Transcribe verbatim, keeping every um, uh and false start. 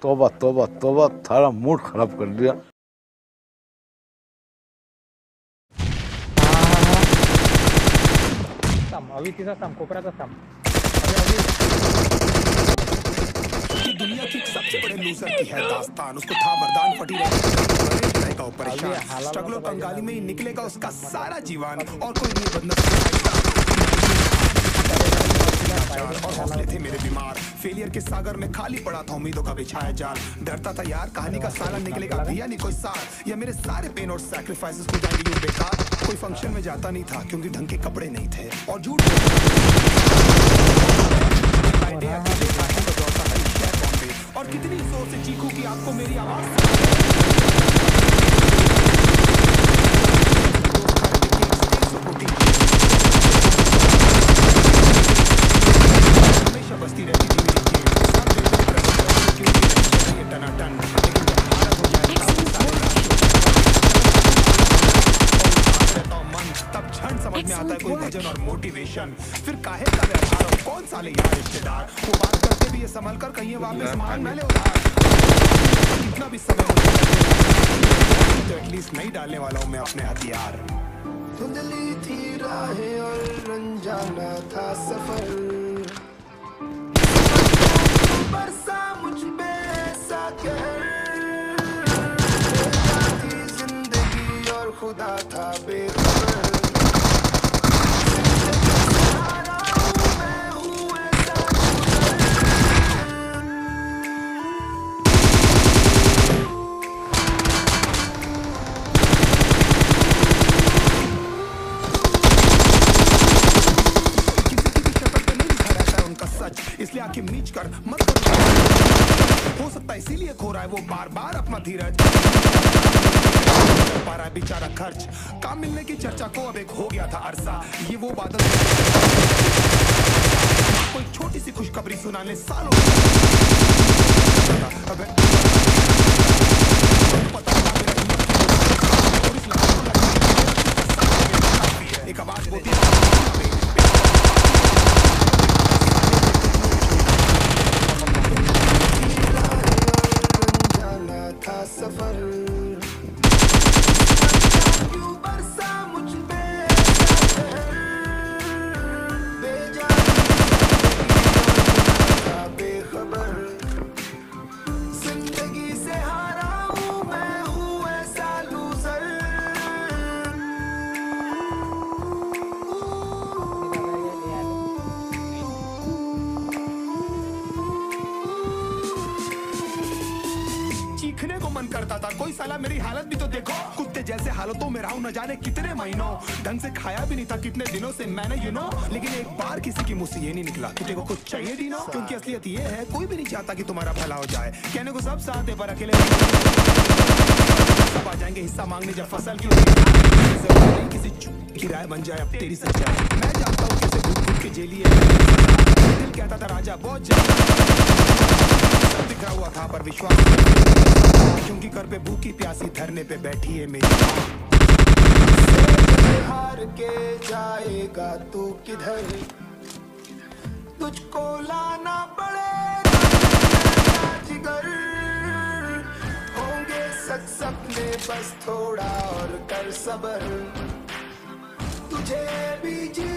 तौबा तौबा तौबा, थारा मूड खराब कर दिया। अभी तीसरा सम कोपराचा सम दुनिया की सबसे बड़े लूजर की है दास्तान, उसको था वरदान फटी रहेगा परेशान, स्ट्रगलों कंगाली में ही निकलेगा उसका सारा जीवन, और कोई नहीं बदनसीब और हौसले थे मेरे बीमार, फेलियर के सागर में खाली पड़ा था उम्मीदों का बिछाया जाल, डरता था यार कहानी का साला निकलेगा भैया नहीं कोई साथ, या मेरे सारे पेन और सैक्रिफाइसेस को जाएंगे यूं बेकार, कोई फंक्शन में जाता नहीं था क्योंकि ढंग के कपड़े नहीं थे, और झूठ और कितनी जोर से चीखूं कि आपको मेरी आवाज हमेशा बसती रहती थी मेरी टनाटन, तब क्षण समझ में आता है कोई भजन और मोटिवेशन, फिर काहे का व्यवहार और कौन साले यार रिश्तेदार, वो बात करते भी ये संभल कर कहीं वापस मांग ना ले उधार, कितना भी समय तो एटलीस्ट नहीं डालने वाला हूँ मैं अपने हथियार। धुंधली थी राहें और अनजाना था सफर, बरसा मुझ पे ऐसा कहर, थी जिंदगी और खुदा था बेखबर, इसलिए आंखें मीच कर मत करो, हो सकता है इसीलिए खो रहा है वो बार बार अपना धीरज, पा रहा है बेचारा खर्च, काम मिलने की चर्चा को अब एक हो गया था अरसा, ये वो बादल कोई छोटी सी खुशखबरी सुनाने सालों एक आवाज होती है सफर, क्यों बरसा मुझ पे बेखबर, जिंदगी से हारा हूँ मैं हूँ ऐसा लूजर, चीखने को मन करता था कोई साला मेरी हालत भी तो देखो, कुत्ते जैसे हालतों में रहा हूं न जाने कितने महीनों, ढंग से खाया भी नहीं था कितने दिनों से मैंने यू नो, लेकिन एक बार किसी की मुंह से ये नहीं निकला तुझे को कुछ चाहिए डीनो, क्योंकि असलियत ये है कोई भी नहीं चाहता कि तुम्हारा भला हो जाए, कहने को सब साथ है पर अकेले सब आ जाएंगे हिस्सा मांगने जब फसल की होगी, किसी की राय बन जाए अब तेरी सच्चाई, मैं जानता हूँ कैसे घुट घुट के जेली है, दिल कहता था राजा बहुत सब बिखरा हुआ था पर विश्वास, क्योंकि घर पे भूखी प्यासी धरने पे बैठी है मेरी हार के जाएगा तू किधर, तुझको लाना पड़ेगा जिगर, होंगे सच सपने बस थोड़ा और कर सबर, तुझे भी जी